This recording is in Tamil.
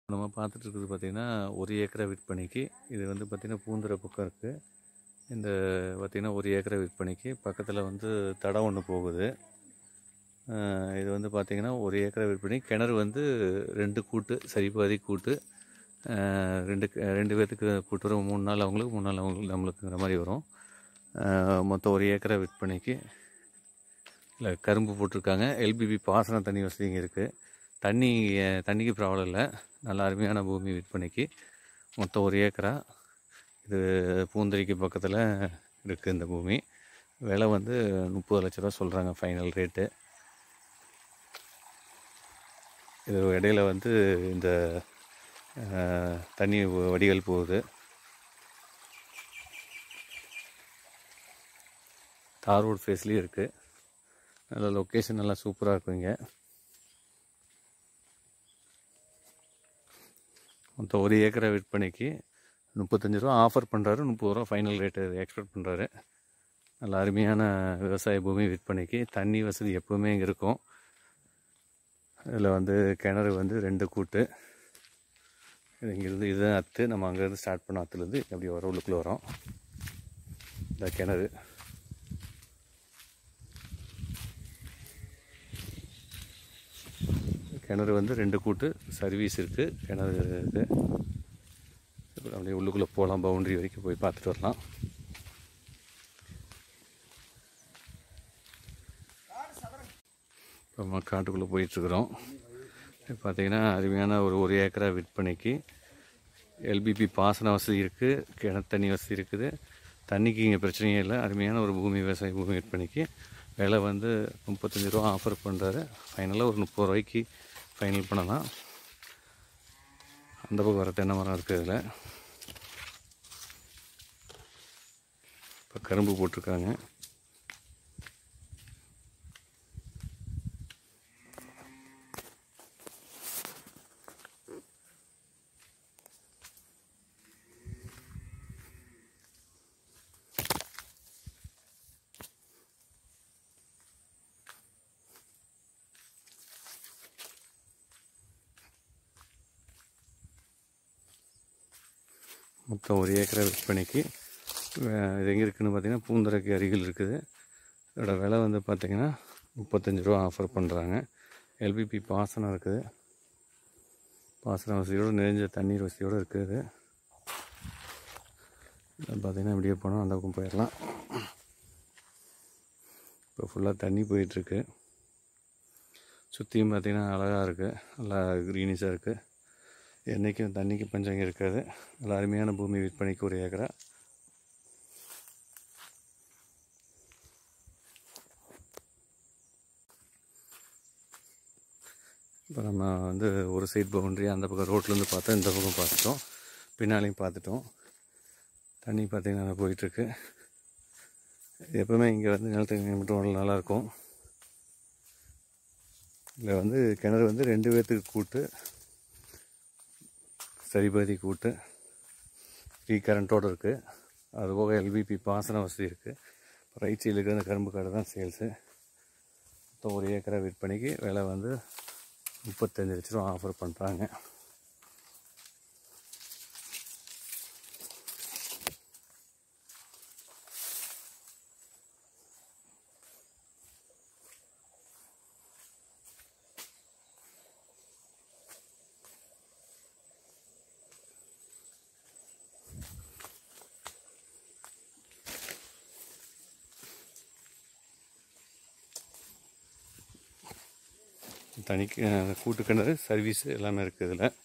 நம்ம பார்த்துட்டு இருக்கிறது பார்த்திங்கன்னா 1 ஏக்கரா விற்பனைக்கு. இது வந்து பார்த்திங்கன்னா பூந்துறை பக்கம் இருக்குது. இந்த பார்த்திங்கன்னா 1 ஏக்கரா விற்பனைக்கு. பக்கத்தில் வந்து தடம் ஒன்று போகுது. இது வந்து பார்த்திங்கன்னா 1 ஏக்கரா விற்பனை. கிணறு வந்து 2 கூட்டு, சரிபாதி கூட்டு. 2 பேர்த்துக்கு கூட்டு வரும். 3 நாள் அவங்களுக்கு, 3 நாள் அவங்களுக்கு, நம்மளுக்குங்கிற மாதிரி வரும். மொத்தம் 1 ஏக்கரா விற்பனைக்கு. இல்லை, கரும்பு போட்டிருக்காங்க. எல்பிபி பாசன தண்ணி வசதி இங்கே இருக்குது. தண்ணிக்கு ப்ராப்ளம் இல்லை. நல்ல அருமையான பூமி விற்பனைக்கு. மொத்தம் 1 ஏக்கரா. இது பூந்துறைக்கு பக்கத்தில் இருக்குது இந்த பூமி. விலை வந்து 30 லட்ச ரூபா சொல்கிறாங்க ஃபைனல் ரேட்டு. இது இடையில வந்து இந்த தண்ணி வடிகால் போகுது. தார் ரோட் ஃபேஸ்லேயும் இருக்குது. நல்ல லொக்கேஷன் நல்லா சூப்பராக இருக்கும் இங்கே. மொத்தம் 1 ஏக்கரா விற்பனைக்கு 35 ரூபா ஆஃபர் பண்ணுறாரு. 30 ரூபா ஃபைனல் ரேட்டு எக்ஸ்பெக்ட் பண்ணுறாரு. நல்ல அருமையான விவசாய பூமி விற்பனைக்கு. தண்ணி வசதி எப்போவுமே இங்கே இருக்கும். இதில் வந்து கிணறு வந்து 2 கூட்டு. இங்கேருந்து இதுதான் அத்து. நம்ம அங்கேருந்து ஸ்டார்ட் பண்ண அத்துலேருந்து அப்படி வர உள்ளுக்குள்ளே வரோம். இந்த கிணறு வந்து 2 கூட்டு. சர்வீஸ் இருக்குது. கிணறு இருக்குது. அப்படியே உள்ளுக்குள்ளே போகலாம். பவுண்ட்ரி வரைக்கும் போய் பார்த்துட்டு வரலாம். இப்போ நம்ம காட்டுக்குள்ளே போயிட்டுருக்குறோம். பார்த்திங்கன்னா அருமையான ஒரு ஏக்கரா விற்பனைக்கு. எல்பிபி பாசன வசதி இருக்குது. கிணறு தண்ணி வசதி இருக்குது. தண்ணிக்கு இங்கே பிரச்சனையே இல்லை. அருமையான ஒரு பூமி, விவசாய பூமி விற்பனைக்கு. விலை வந்து 35 ரூபா ஆஃபர் பண்ணுறாரு. ஃபைனலாக ஒரு 30 ரூபாய்க்கு ஃபைனல் பண்ணலாம். அந்த பக்கம் வர தென்னை மரம் இருக்குது. இதில் இப்போ கரும்பு போட்டிருக்காங்க. மொத்தம் 1 ஏக்கரா விற்பனைக்கு. இது எங்கே இருக்குதுன்னு பார்த்திங்கன்னா பூந்துறைக்கு அருகில் இருக்குது. இதோட விலை வந்து பார்த்திங்கன்னா 35 ரூபா ஆஃபர் பண்ணுறாங்க. எல்பிபி பாசனம் இருக்குது. பாசன வசதியோடு நிறைஞ்ச தண்ணீர் வசதியோடு இருக்குது. பார்த்திங்கன்னா இப்படியே போனால் அந்த பக்கம் போயிடலாம். இப்போ ஃபுல்லாக தண்ணி போயிட்டுருக்கு. சுற்றியும் பார்த்திங்கன்னா அழகாக இருக்குது. நல்லா க்ரீனிஷாக இருக்குது. என்றைக்கும் தண்ணிக்கு பஞ்சம் இருக்காது. நல்ல அருமையான பூமி விற்பனைக்கு 1 ஏக்கரா. இப்போ நம்ம வந்து ஒரு சைட் பவுண்ட்ரி அந்த பக்கம் ரோட்லேருந்து பார்த்தோம். இந்த பக்கம் பார்த்துட்டோம். பின்னாலையும் பார்த்துட்டோம். தண்ணி பார்த்திங்கன்னா போயிட்டுருக்கு. எப்போவுமே இங்கே வந்து நிலத்தடி மட்டும் நல்லாயிருக்கும். இதில் வந்து கிணறு வந்து 2 பேர்த்துக்கு கூட்டு, சரிபாதி கூட்டு, ஃப்ரீ கரண்ட்டோடு இருக்குது. அதுபோக எல்பிபி பாசன வசதி இருக்குது. ரைட் சைடில் இருக்கிற அந்த கரும்பு காடு தான் சேல்ஸு. மொத்தம் 1 ஏக்கரா விற்பனைக்கு. விலை வந்து 35 லட்ச ரூபா ஆஃபர் பண்ணுறாங்க. தனிக்கு கூட்டு கிணறு, சர்வீஸு எல்லாமே இருக்குது இதில்.